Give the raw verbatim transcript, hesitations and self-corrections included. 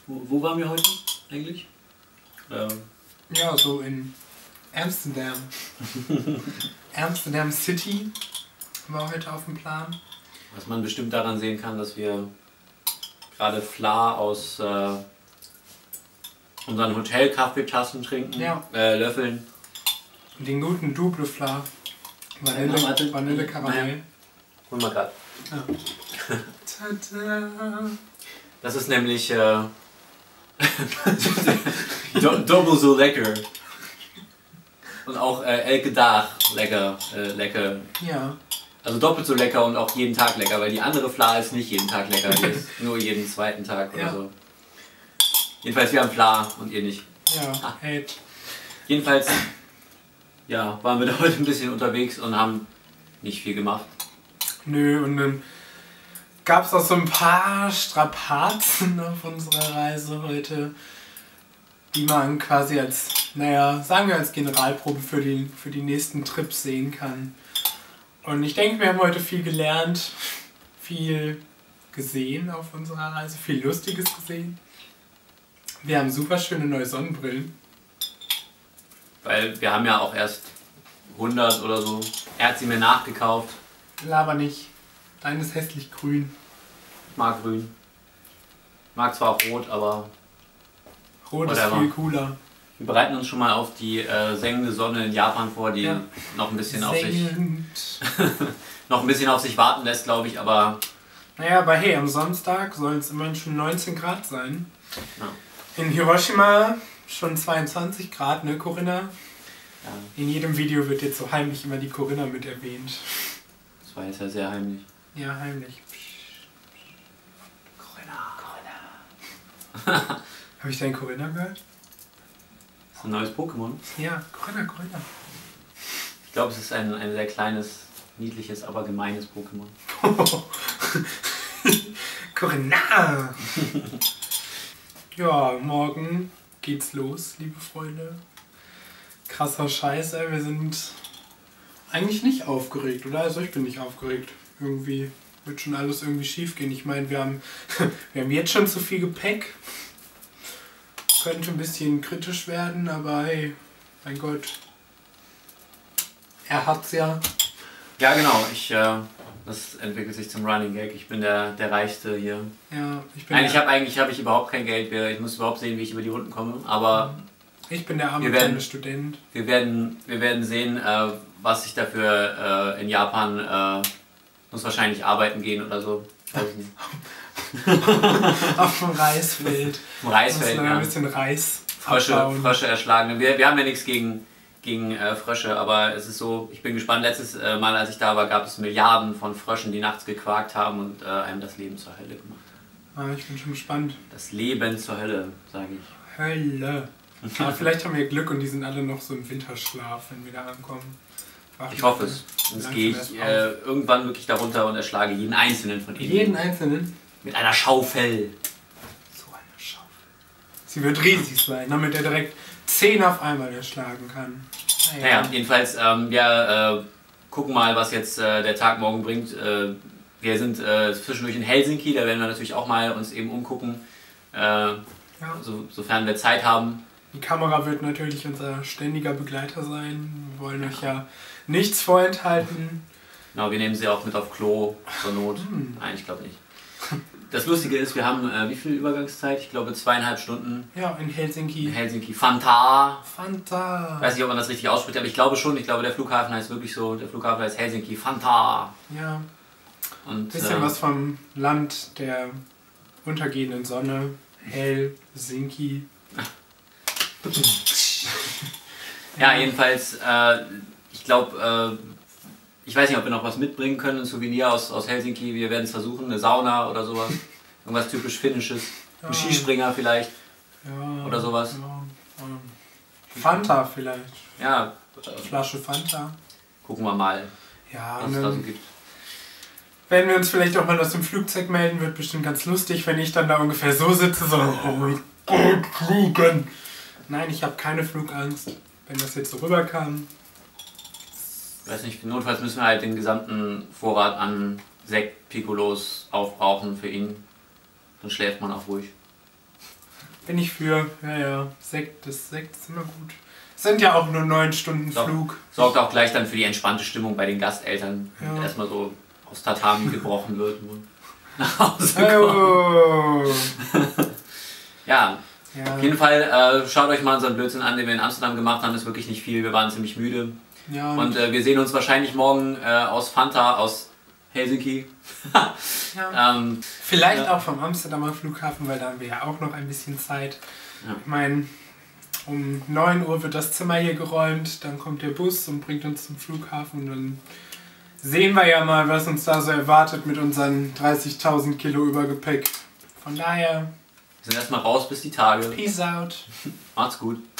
Wo, wo waren wir heute eigentlich? Ähm. Ja, so in Amsterdam. Amsterdam City war heute auf dem Plan. Was man bestimmt daran sehen kann, dass wir gerade Fla aus äh, unseren Hotel-Kaffeetassen trinken, ja. äh, löffeln. Den guten Double Fla. Vanille, ja, warte. Vanille Karamell. Nein. Hol mal grad. Ja. Tada. Das ist nämlich äh, do, doppelt so lecker. Und auch äh, elke Dag lecker, äh, lecker. Ja. Also doppelt so lecker und auch jeden Tag lecker, weil die andere Fla ist nicht jeden Tag lecker, die ist nur jeden zweiten Tag oder ja. so. Jedenfalls wir haben Fla und ihr nicht. Ja, ah. hey. Jedenfalls ja, waren wir da heute ein bisschen unterwegs und haben nicht viel gemacht. Nö, und dann gab es auch so ein paar Strapazen auf unserer Reise heute, die man quasi als, naja, sagen wir als Generalprobe für die, für die nächsten Trips sehen kann. Und ich denke, wir haben heute viel gelernt, viel gesehen auf unserer Reise, viel Lustiges gesehen. Wir haben super schöne neue Sonnenbrillen. Weil wir haben ja auch erst hundert oder so. Er hat sie mir nachgekauft. Laber nicht. Dein ist hässlich grün. Ich mag grün. Ich mag zwar auch rot, aber... Rot ist viel cooler. Wir bereiten uns schon mal auf die äh, sengende Sonne in Japan vor, die ja. noch ein bisschen Sengend. auf sich noch ein bisschen auf sich warten lässt, glaube ich, aber... Naja, aber hey, am Samstag sollen es immerhin schon neunzehn Grad sein. Ja. In Hiroshima schon zweiundzwanzig Grad, ne Corinna? Ja. In jedem Video wird jetzt so heimlich immer die Corinna mit erwähnt. Das war jetzt ja sehr heimlich. Ja, heimlich. Corinna, Corinna. Habe ich deinen Corinna gehört? Das ist ein neues Pokémon. Ja, Corinna, Corinna. Ich glaube, es ist ein, ein sehr kleines, niedliches, aber gemeines Pokémon. Corinna! Ja, morgen geht's los, liebe Freunde. Krasser Scheiß, ey. Wir sind eigentlich nicht aufgeregt, oder? Also ich bin nicht aufgeregt. Irgendwie wird schon alles irgendwie schief gehen. Ich meine, wir haben, wir haben jetzt schon zu viel Gepäck. Könnte ein bisschen kritisch werden, aber hey, mein Gott. Er hat's ja. Ja, genau. Ich, äh, das entwickelt sich zum Running Gag. Ich bin der, der Reichste hier. Ja, ich bin Nein, ich habe eigentlich hab ich überhaupt kein Geld. Ich muss überhaupt sehen, wie ich über die Runden komme. Aber ich bin der arme wir werden, kleine Student. Wir werden, wir werden sehen, äh, was ich dafür äh, in Japan äh, muss wahrscheinlich arbeiten gehen oder so. Weiß ich nicht. Auf dem Reisfeld. Auf dem Reisfeld, ja. ja. Ein bisschen Reis. Frösche, Frösche erschlagen. Wir, wir haben ja nichts gegen, gegen äh, Frösche, aber es ist so, ich bin gespannt. Letztes äh, Mal, als ich da war, gab es Milliarden von Fröschen, die nachts gequakt haben und äh, einem das Leben zur Hölle gemacht haben. Ah, ich bin schon gespannt. Das Leben zur Hölle, sage ich. Hölle. Aber vielleicht haben wir Glück und die sind alle noch so im Winterschlaf, wenn wir da ankommen. Ach, ich hoffe es. Sonst gehe ich äh, irgendwann wirklich darunter und erschlage jeden einzelnen von ihnen. Jeden einzelnen? Mit einer Schaufel. So eine Schaufel. Sie wird riesig sein, damit er direkt zehn auf einmal erschlagen kann. Naja, naja jedenfalls, ähm, wir äh, gucken mal, was jetzt äh, der Tag morgen bringt. Äh, wir sind äh, zwischendurch in Helsinki, da werden wir natürlich auch mal uns eben umgucken, äh, ja. so, sofern wir Zeit haben. Die Kamera wird natürlich unser ständiger Begleiter sein. Wir wollen euch ja nichts vorenthalten. Genau, wir nehmen sie auch mit auf Klo zur Not. Hm. Nein, ich glaube nicht. Das Lustige ist, wir haben äh, wie viel Übergangszeit? Ich glaube zweieinhalb Stunden. Ja, in Helsinki. In Helsinki. Fanta. Fanta. Ich weiß nicht, ob man das richtig ausspricht, aber ich glaube schon. Ich glaube, der Flughafen heißt wirklich so. Der Flughafen heißt Helsinki. Fanta. Ja. Und bisschen äh, was vom Land der untergehenden Sonne. Helsinki. Ja, jedenfalls, äh, ich glaube, äh, ich weiß nicht, ob wir noch was mitbringen können, ein Souvenir aus, aus Helsinki. Wir werden es versuchen, eine Sauna oder sowas. Irgendwas typisch Finnisches. Ein ja. Skispringer vielleicht. Ja, oder sowas. Ja. Fanta vielleicht. Ja. Flasche Fanta. Gucken wir mal, ja, was es da so gibt. Wenn wir uns vielleicht auch mal aus dem Flugzeug melden, wird bestimmt ganz lustig, wenn ich dann da ungefähr so sitze, so oh mein Gott, fliegen. Nein, ich habe keine Flugangst, wenn das jetzt so rüberkam. Ich weiß nicht, notfalls müssen wir halt den gesamten Vorrat an Sekt, Piccolos aufbrauchen für ihn. Dann schläft man auch ruhig. Bin ich für. Ja, ja. Sekt, das Sekt ist immer gut. Sind ja auch nur neun Stunden Flug. Sorgt auch gleich dann für die entspannte Stimmung bei den Gasteltern. Ja. Erstmal so aus Tatami gebrochen wird. Nach Hause oh. Ja. Ja. Auf jeden Fall, äh, schaut euch mal unseren Blödsinn an, den wir in Amsterdam gemacht haben. Das ist wirklich nicht viel. Wir waren ziemlich müde. Ja, und und äh, wir sehen uns wahrscheinlich morgen äh, aus Fanta, aus Helsinki. ja. ähm, Vielleicht ja. auch vom Amsterdamer Flughafen, weil da haben wir ja auch noch ein bisschen Zeit. Ja. Ich meine, um neun Uhr wird das Zimmer hier geräumt, dann kommt der Bus und bringt uns zum Flughafen und dann sehen wir ja mal, was uns da so erwartet mit unseren dreißigtausend Kilo Übergepäck. Von daher... Wir sind erstmal raus bis die Tage. Peace out. Macht's gut.